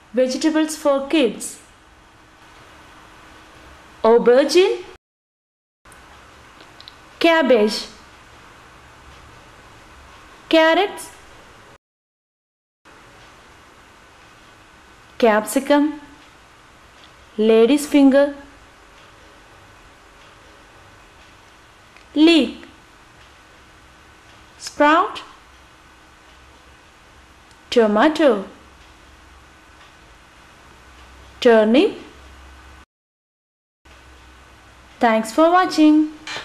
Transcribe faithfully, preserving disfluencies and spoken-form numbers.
Vegetables for kids. Aubergine, cabbage, carrots, capsicum, lady's finger, leek, sprout, tomato, turnip. Thanks for watching.